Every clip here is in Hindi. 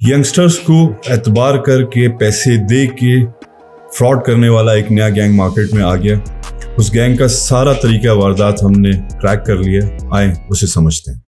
यंगस्टर्स को एतबार करके पैसे दे के फ्रॉड करने वाला एक नया गैंग मार्केट में आ गया। उस गैंग का सारा तरीका वारदात हमने क्रैक कर लिया। आए उसे समझते हैं।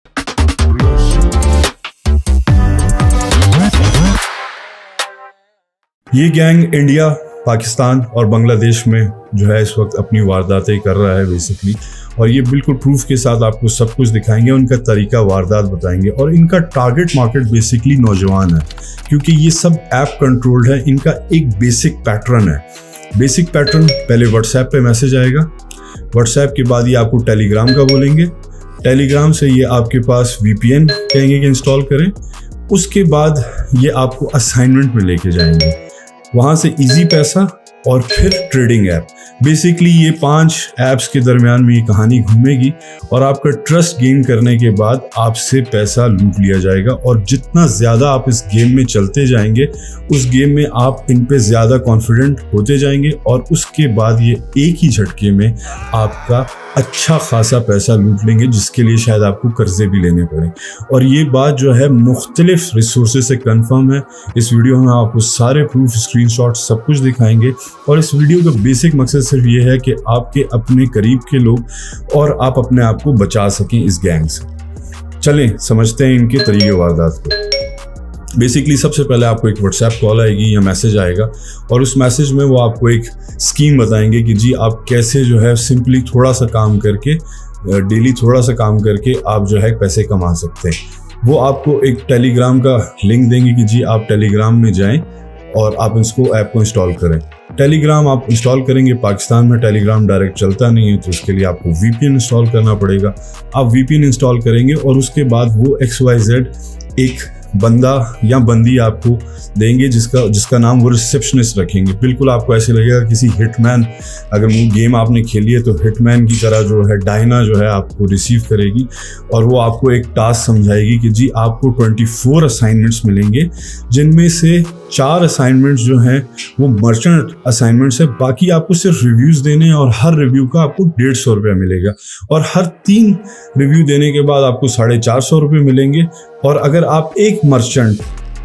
ये गैंग इंडिया, पाकिस्तान और बांग्लादेश में जो है इस वक्त अपनी वारदातें कर रहा है बेसिकली, और ये बिल्कुल प्रूफ के साथ आपको सब कुछ दिखाएंगे, उनका तरीका वारदात बताएंगे। और इनका टारगेट मार्केट बेसिकली नौजवान है, क्योंकि ये सब ऐप कंट्रोल्ड है। इनका एक बेसिक पैटर्न है। बेसिक पैटर्न, पहले व्हाट्सएप पे मैसेज आएगा, व्हाट्सएप के बाद ये आपको टेलीग्राम का बोलेंगे, टेलीग्राम से ये आपके पास VPN कहेंगे कि इंस्टॉल करें, उसके बाद ये आपको असाइनमेंट में लेके जाएंगे, वहाँ से इजी पैसा और फिर ट्रेडिंग ऐप। बेसिकली ये 5 ऐप्स के दरमियान में ये कहानी घूमेगी और आपका ट्रस्ट गेन करने के बाद आपसे पैसा लूट लिया जाएगा। और जितना ज़्यादा आप इस गेम में चलते जाएंगे, उस गेम में आप इन पे ज़्यादा कॉन्फिडेंट होते जाएंगे और उसके बाद ये एक ही झटके में आपका अच्छा खासा पैसा लूट लेंगे, जिसके लिए शायद आपको कर्जे भी लेने पड़े। और ये बात जो है मुख्तलिफ रिसोर्सेज से कंफर्म है। इस वीडियो में आपको सारे प्रूफ, स्क्रीनशॉट सब कुछ दिखाएंगे। और इस वीडियो का बेसिक मकसद सिर्फ ये है कि आपके अपने करीब के लोग और आप अपने आप को बचा सकें इस गैंग से। चलें समझते हैं इनके तरीके वारदात को। बेसिकली सबसे पहले आपको एक व्हाट्सएप कॉल आएगी या मैसेज आएगा, और उस मैसेज में वो आपको एक स्कीम बताएंगे कि जी आप कैसे जो है सिंपली थोड़ा सा काम करके, डेली थोड़ा सा काम करके आप जो है पैसे कमा सकते हैं। वो आपको एक टेलीग्राम का लिंक देंगे कि जी आप टेलीग्राम में जाएं और आप इसको ऐप को इंस्टॉल करें। टेलीग्राम आप इंस्टॉल करेंगे, पाकिस्तान में टेलीग्राम डायरेक्ट चलता नहीं है, तो उसके लिए आपको VPN इंस्टॉल करना पड़ेगा। आप VPN इंस्टॉल करेंगे और उसके बाद वो XYZ एक बंदा या बंदी आपको देंगे, जिसका नाम वो रिसेप्शनिस्ट रखेंगे। बिल्कुल आपको ऐसे लगेगा किसी हिटमैन, अगर वो गेम आपने खेली है तो हिटमैन की तरह जो है डायना जो है आपको रिसीव करेगी और वो आपको एक टास्क समझाएगी कि जी आपको 24 असाइनमेंट्स मिलेंगे, जिनमें से 4 असाइनमेंट्स जो हैं वो मर्चेंट असाइनमेंट्स है। बाकी आपको सिर्फ रिव्यूज़ देने हैं और हर रिव्यू का आपको 150 रुपया मिलेगा, और हर 3 रिव्यू देने के बाद आपको 450 रुपये मिलेंगे। और अगर आप एक मर्चेंट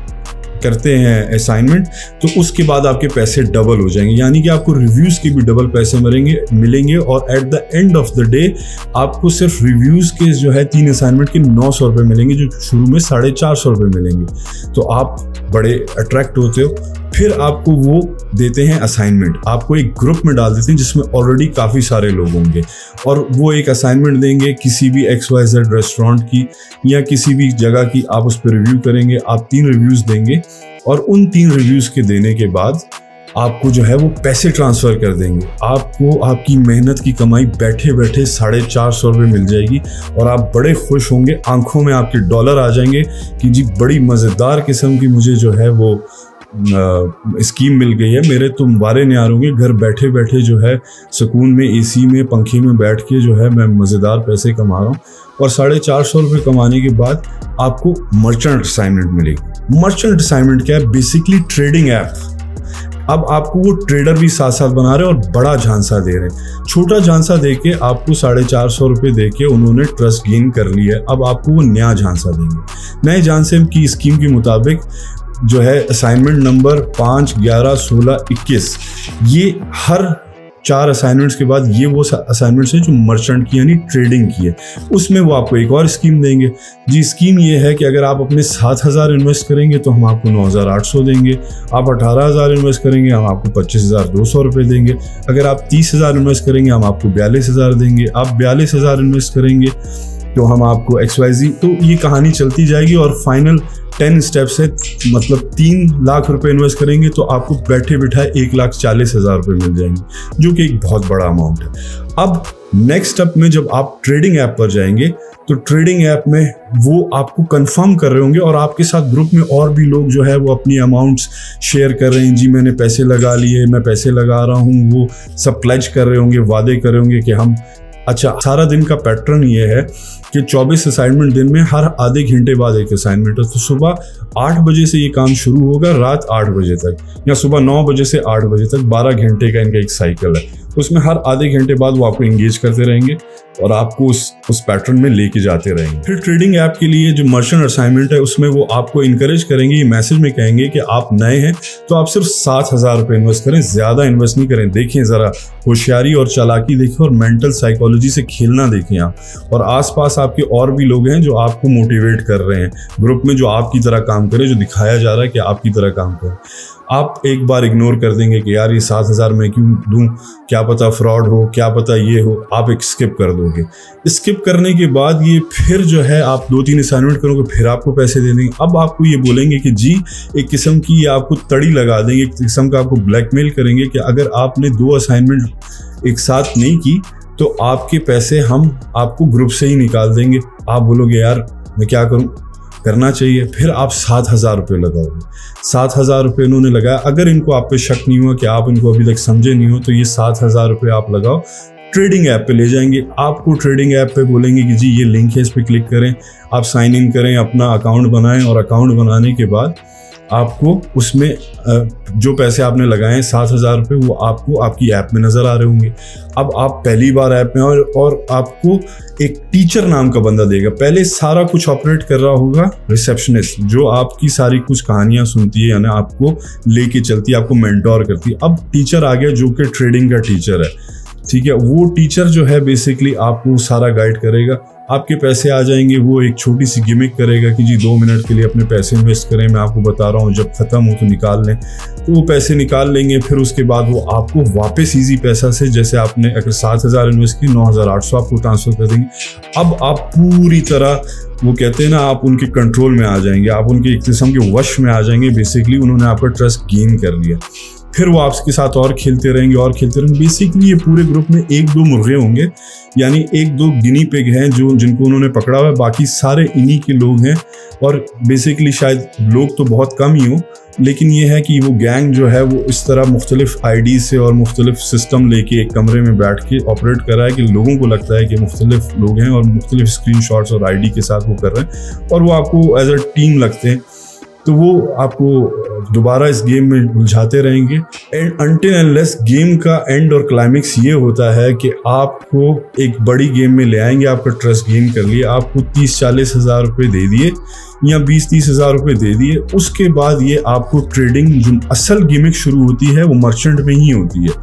करते हैं असाइनमेंट तो उसके बाद आपके पैसे डबल हो जाएंगे, यानी कि आपको रिव्यूज़ के भी डबल पैसे मिलेंगे। और at the end of the day आपको सिर्फ रिव्यूज़ के जो है 3 असाइनमेंट के 900 रुपये मिलेंगे, जो शुरू में 450 रुपये मिलेंगे। तो आप बड़े अट्रैक्ट होते हो। फिर आपको वो देते हैं असाइनमेंट, आपको एक ग्रुप में डाल देते हैं जिसमें ऑलरेडी काफ़ी सारे लोग होंगे, और वो एक असाइनमेंट देंगे किसी भी XYZ रेस्टोरेंट की या किसी भी जगह की। आप उस पर रिव्यू करेंगे, आप 3 रिव्यूज़ देंगे, और उन 3 रिव्यूज़ के देने के बाद आपको जो है वो पैसे ट्रांसफ़र कर देंगे। आपको आपकी मेहनत की कमाई बैठे बैठे 450 रुपये मिल जाएगी और आप बड़े खुश होंगे। आंखों में आपके डॉलर आ जाएंगे कि जी बड़ी मज़ेदार किस्म की मुझे जो है वो स्कीम मिल गई है, मेरे तो वारे नहीं आ रहे, घर बैठे बैठे जो है सुकून में AC में पंखे में बैठ के जो है मैं मज़ेदार पैसे कमा रहा हूँ। और 450 रुपये कमाने के बाद आपको मर्चेंट असाइनमेंट मिलेगी। मर्चेंट असाइनमेंट क्या है? Basically trading app. अब आपको वो ट्रेडर भी साथ साथ बना रहे हैं और बड़ा झांसा दे रहे हैं। छोटा झांसा दे के आपको 450 रुपये दे के उन्होंने ट्रस्ट गेन कर लिया है। अब आपको वो नया झांसा देंगे। नए झांसे की स्कीम के मुताबिक जो है असाइनमेंट नंबर 5, 11, 16, 21, ये हर 4 असाइनमेंट्स के बाद ये वो असाइनमेंट्स हैं जो मर्चेंट की यानी ट्रेडिंग की है। उसमें वो आपको एक और स्कीम देंगे। जी स्कीम ये है कि अगर आप अपने 7,000 इन्वेस्ट करेंगे तो हम आपको 9,800 देंगे। आप 18,000 इन्वेस्ट करेंगे, हम आपको 25,200 रुपये देंगे। अगर आप 30,000 इन्वेस्ट करेंगे, हम आपको 42,000 देंगे। आप 42,000 इन्वेस्ट करेंगे तो हम आपको XYZ। तो ये कहानी चलती जाएगी और फाइनल 10 स्टेप्स है, मतलब 3 लाख रुपए इन्वेस्ट करेंगे तो आपको बैठे बिठाए 1,40,000 रुपये मिल जाएंगे, जो कि एक बहुत बड़ा अमाउंट है। अब नेक्स्ट स्टेप में जब आप ट्रेडिंग ऐप पर जाएंगे तो ट्रेडिंग ऐप में वो आपको कंफर्म कर रहे होंगे और आपके साथ ग्रुप में और भी लोग जो है वो अपनी अमाउंट्स शेयर कर रहे हैं। जी मैंने पैसे लगा लिए, मैं पैसे लगा रहा हूँ, वो सब प्लेज कर रहे होंगे, वादे कर रहे होंगे कि हम। अच्छा, सारा दिन का पैटर्न ये है कि 24 असाइनमेंट दिन में हर आधे घंटे बाद एक असाइनमेंट है। तो सुबह 8 बजे से ये काम शुरू होगा रात 8 बजे तक, या सुबह 9 बजे से 8 बजे तक, 12 घंटे का इनका एक साइकिल है। उसमें हर आधे घंटे बाद वो आपको एंगेज करते रहेंगे और आपको उस पैटर्न में लेके जाते रहेंगे। फिर ट्रेडिंग ऐप के लिए जो मर्चेंट असाइनमेंट है उसमें वो आपको इनकरेज करेंगे, ये मैसेज में कहेंगे कि आप नए हैं तो आप सिर्फ 7,000 रुपये इन्वेस्ट करें, ज़्यादा इन्वेस्ट नहीं करें। देखें ज़रा होशियारी और चालाकी देखें और मेंटल साइकोलॉजी से खेलना देखें आप, और आसपास आपके और भी लोग हैं जो आपको मोटिवेट कर रहे हैं ग्रुप में, जो आपकी तरह काम करें, जो दिखाया जा रहा है कि आपकी तरह काम करें। आप एक बार इग्नोर कर देंगे कि यार ये 7,000 मैं क्यों दूं, क्या पता फ्रॉड हो, क्या पता ये हो, आप एक स्किप कर दोगे। स्किप करने के बाद ये फिर जो है आप 2-3 असाइनमेंट करोगे, फिर आपको पैसे दे देंगे। अब आपको ये बोलेंगे कि जी एक किस्म की ये आपको तड़ी लगा देंगे, एक किस्म का आपको ब्लैकमेल करेंगे कि अगर आपने 2 असाइनमेंट एक साथ नहीं की तो आपके पैसे हम आपको ग्रुप से ही निकाल देंगे। आप बोलोगे यार मैं क्या करूं, करना चाहिए। फिर आप 7,000 रुपये लगाओगे। 7,000 रुपये इन्होंने लगाया। अगर इनको आप पे शक नहीं हुआ कि आप इनको अभी तक समझे नहीं हो तो ये 7,000 रुपये आप लगाओ, ट्रेडिंग ऐप पे ले जाएंगे। आपको ट्रेडिंग ऐप पे बोलेंगे कि जी ये लिंक है, इस पर क्लिक करें, आप साइन इन करें, अपना अकाउंट बनाएं, और अकाउंट बनाने के बाद आपको उसमें जो पैसे आपने लगाए हैं 7,000 रुपये, वो आपको आपकी ऐप में नज़र आ रहे होंगे। अब आप पहली बार ऐप में और आपको एक टीचर नाम का बंदा देगा। पहले सारा कुछ ऑपरेट कर रहा होगा रिसेप्शनिस्ट, जो आपकी सारी कुछ कहानियां सुनती है, यानी आपको लेके चलती है, आपको मेंटोर करती है। अब टीचर आ गया जो कि ट्रेडिंग का टीचर है, ठीक है। वो टीचर जो है बेसिकली आपको सारा गाइड करेगा। आपके पैसे आ जाएंगे, वो एक छोटी सी गिमिक करेगा कि जी 2 मिनट के लिए अपने पैसे इन्वेस्ट करें, मैं आपको बता रहा हूँ, जब ख़त्म हो तो निकाल लें। तो वो पैसे निकाल लेंगे। फिर उसके बाद वो आपको वापस ईजी पैसा से, जैसे आपने अगर 7,000 इन्वेस्ट की, 9,800 आपको ट्रांसफ़र कर देंगे। अब आप पूरी तरह, वो कहते हैं ना, आप उनके कंट्रोल में आ जाएंगे, आप उनके एक किस्म के वश में आ जाएंगे। बेसिकली उन्होंने आपका ट्रस्ट गेन कर लिया। फिर वो आपके साथ और खेलते रहेंगे और खेलते रहेंगे। बेसिकली ये पूरे ग्रुप में 1-2 मुर्गे होंगे, यानी 1-2 गिनी पिग हैं जिनको उन्होंने पकड़ा हुआ है, बाकी सारे इन्हीं के लोग हैं। और बेसिकली शायद लोग तो बहुत कम ही हों, लेकिन ये है कि वो गैंग जो है वो इस तरह मुख्तलिफ आईडी से और मुख्तलिफ सिस्टम लेके एक कमरे में बैठ के ऑपरेट कर रहा है कि लोगों को लगता है कि मुख्तलिफ लोग हैं और मुख्तलिफ स्क्रीनशॉट्स और आईडी के साथ वो कर रहे हैं, और वो आपको एज अ टीम लगते हैं। तो वो आपको दोबारा इस गेम में उलझाते रहेंगे। एंड अनटिल अनलेस गेम का एंड और क्लाइमेक्स ये होता है कि आपको एक बड़ी गेम में ले आएंगे, आपका ट्रस्ट गेन कर लिए, आपको 30-40 हज़ार रुपये दे दिए या 20-30 हज़ार रुपये दे दिए। उसके बाद ये आपको ट्रेडिंग, जो असल गिमिक शुरू होती है वो मर्चेंट में ही होती है।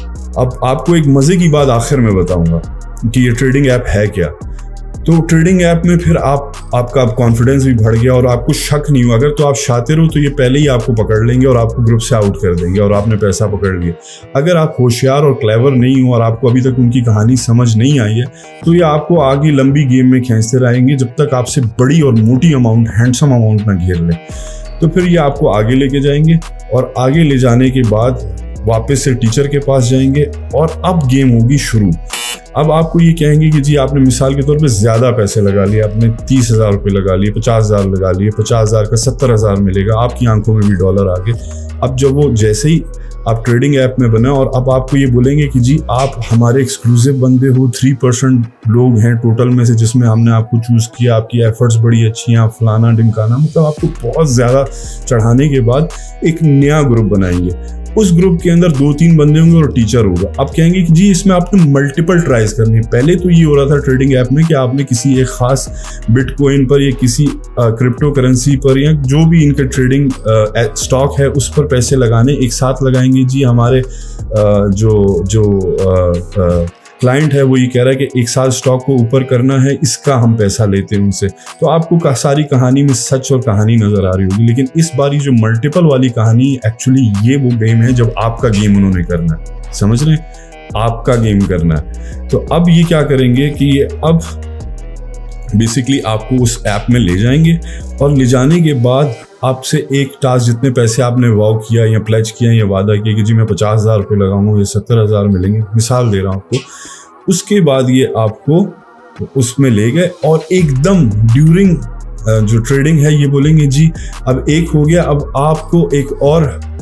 अब आपको एक मज़े की बात आखिर में बताऊंगा कि ये ट्रेडिंग ऐप है क्या। तो ट्रेडिंग ऐप में फिर आपका कॉन्फिडेंस भी बढ़ गया और आपको शक नहीं हुआ। अगर तो आप शातिर हो तो ये पहले ही आपको पकड़ लेंगे और आपको ग्रुप से आउट कर देंगे और आपने पैसा पकड़ लिया। अगर आप होशियार और क्लेवर नहीं हो और आपको अभी तक उनकी कहानी समझ नहीं आई है तो ये आपको आगे लंबी गेम में खींचते रहेंगे जब तक आपसे बड़ी और मोटी अमाउंट, हैंडसम अमाउंट ना घेर ले। तो फिर ये आपको आगे लेके जाएंगे और आगे ले जाने के बाद वापस से टीचर के पास जाएंगे और अब गेम होगी शुरू। अब आपको ये कहेंगे कि जी आपने मिसाल के तौर पे ज़्यादा पैसे लगा लिए, आपने 30,000 रुपये लगा लिए, 50,000 लगा लिए, 50,000 का 70,000 मिलेगा, आपकी आंखों में भी डॉलर आ गए। अब जब वो जैसे ही आप ट्रेडिंग ऐप में बना और अब आपको ये बोलेंगे कि जी आप हमारे एक्सक्लूसिव बंदे हो, 3% लोग हैं टोटल में से जिसमें हमने आपको चूज़ किया, आपकी एफर्ट्स बड़ी अच्छी हैं, आप फलाना ढिमकाना, मतलब आपको बहुत ज़्यादा चढ़ाने के बाद एक नया ग्रुप बनाएंगे। उस ग्रुप के अंदर 2-3 बंदे होंगे और टीचर होगा। आप कहेंगे कि जी इसमें आपने मल्टीपल ट्राइज करनी है। पहले तो ये हो रहा था ट्रेडिंग ऐप में कि आपने किसी एक खास बिटकॉइन पर या किसी क्रिप्टो करेंसी पर या जो भी इनका ट्रेडिंग स्टॉक है उस पर पैसे लगाने, एक साथ लगाएंगे। जी हमारे जो क्लाइंट है वो ये कह रहा है कि एक साल स्टॉक को ऊपर करना है, इसका हम पैसा लेते हैं उनसे। तो आपको सारी कहानी में सच और कहानी नजर आ रही होगी। लेकिन इस बार जो मल्टीपल वाली कहानी, एक्चुअली ये वो गेम है जब आपका गेम उन्होंने करना है, समझ रहे हैं, आपका गेम करना है। तो अब ये क्या करेंगे कि ये अब बेसिकली आपको उस ऐप में ले जाएंगे और ले जाने के बाद आपसे एक टास्क, जितने पैसे आपने वाव किया या प्लेज किया या वादा किया कि जी मैं 50,000 रुपये लगाऊंगा, ये 70,000 मिलेंगे, मिसाल दे रहा हूँ आपको। उसके बाद ये आपको उसमें ले गए और एकदम ड्यूरिंग जो ट्रेडिंग है ये बोलेंगे जी अब एक हो गया, अब आपको एक और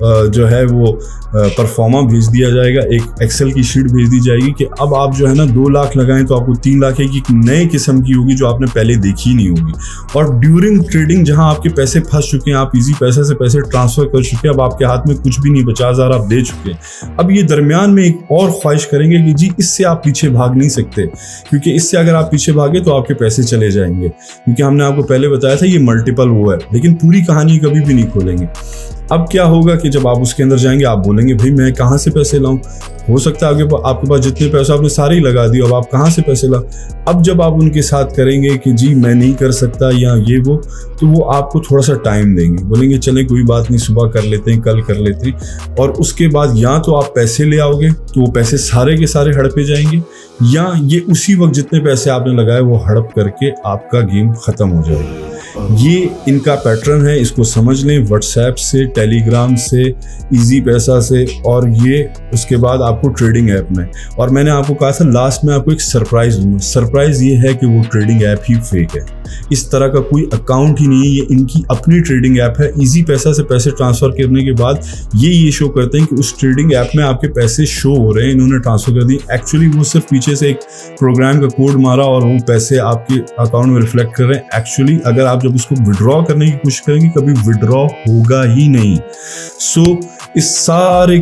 जो है वो परफॉर्मा भेज दिया जाएगा, एक एक्सेल की शीट भेज दी जाएगी कि अब आप जो है ना 2 लाख लगाएं तो आपको 3 लाख की एक नए किस्म की होगी जो आपने पहले देखी नहीं होगी। और ड्यूरिंग ट्रेडिंग जहां आपके पैसे फंस चुके हैं, आप इजी पैसे से पैसे ट्रांसफर कर चुके हैं, अब आपके हाथ में कुछ भी नहीं, 50,000 आप दे चुके हैं। अब ये दरमियान में एक और ख्वाहिश करेंगे कि जी इससे आप पीछे भाग नहीं सकते, क्योंकि इससे अगर आप पीछे भागे तो आपके पैसे चले जाएंगे, क्योंकि हमने आपको पहले बताया था ये मल्टीपल वो है, लेकिन पूरी कहानी कभी भी नहीं खोलेंगे। अब क्या होगा कि जब आप उसके अंदर जाएंगे आप बोलेंगे भाई मैं कहाँ से पैसे लाऊं, हो सकता है आपके पास जितने पैसे आपने सारे ही लगा दिए, अब आप कहाँ से पैसे लाओ। अब जब आप उनके साथ करेंगे कि जी मैं नहीं कर सकता या ये वो, तो वो आपको थोड़ा सा टाइम देंगे, बोलेंगे चलें कोई बात नहीं, सुबह कर लेते हैं, कल कर लेते हैं। और उसके बाद या तो आप पैसे ले आओगे तो वो पैसे सारे के सारे हड़पे जाएंगे, या ये उसी वक्त जितने पैसे आपने लगाए वो हड़प करके आपका गेम खत्म हो जाएगा। ये इनका पैटर्न है, इसको समझ लें। व्हाट्सएप से, टेलीग्राम से, इजी पैसा से, और ये उसके बाद आपको ट्रेडिंग ऐप में। और मैंने आपको कहा था लास्ट में आपको एक सरप्राइज दूंगा। सरप्राइज ये है कि वो ट्रेडिंग ऐप ही फेक है, इस तरह का कोई अकाउंट ही नहीं है, ये इनकी अपनी ट्रेडिंग ऐप है। इजी पैसा से पैसे ट्रांसफर करने के बाद ये शो करते हैं कि उस ट्रेडिंग ऐप में आपके पैसे शो हो रहे हैं, इन्होंने ट्रांसफर कर दिए। एक्चुअली वो सिर्फ पीछे से एक प्रोग्राम का कोड मारा और वो पैसे आपके अकाउंट में रिफ्लेक्ट कर रहे हैं। एक्चुअली अगर आप जब उसको विड्रॉ करने की कोशिश करेंगे कभी विड्रॉ होगा ही नहीं। सो इस सारे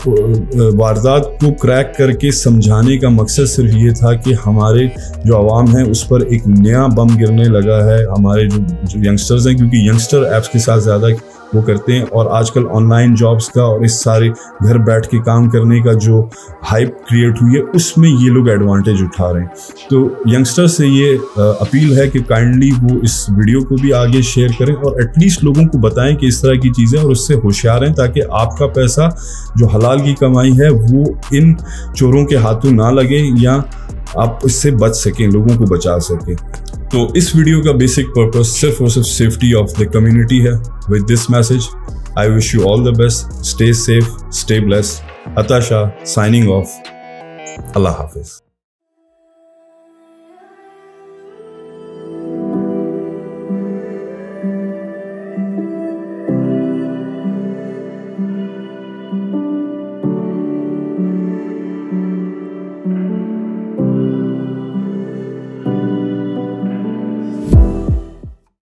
वारदात को क्रैक करके समझाने का मकसद सिर्फ ये था कि हमारे जो आवाम है उस पर एक नया बम गिरने लगा है, हमारे जो यंगस्टर्स हैं, क्योंकि यंगस्टर ऐप्स के साथ ज़्यादा वो करते हैं, और आजकल ऑनलाइन जॉब्स का और इस सारे घर बैठ के काम करने का जो हाइप क्रिएट हुई है उसमें ये लोग एडवांटेज उठा रहे हैं। तो यंगस्टर से ये अपील है कि काइंडली वो इस वीडियो को भी आगे शेयर करें और एटलीस्ट लोगों को बताएं कि इस तरह की चीज़ें, और उससे होशियार हैं ताकि आपका पैसा जो हलाल की कमाई है वो इन चोरों के हाथों ना लगे, या आप इससे बच सकें, लोगों को बचा सकें। तो इस वीडियो का बेसिक पर्पस सिर्फ और सिर्फ सेफ्टी ऑफ द कम्युनिटी है। With this message I wish you all the best, stay safe, stay blessed. Ata Shah signing off. Allah Hafiz.